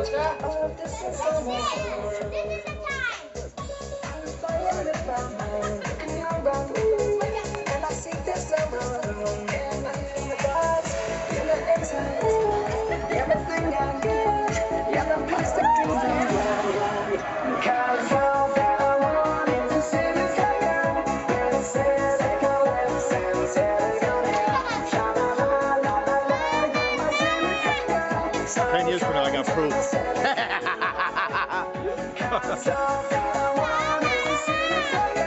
This is the time. And I see this around, and I feel the buzz, feel the excitement, everything I get, yeah, the plastic dreams are right. Cause all that I want is to see this happen. This is a coincidence, it's gonna sha-la-la-la-la-la, I see this happen. 10 years from now, I got proof. Cause all that I want is to see this happen.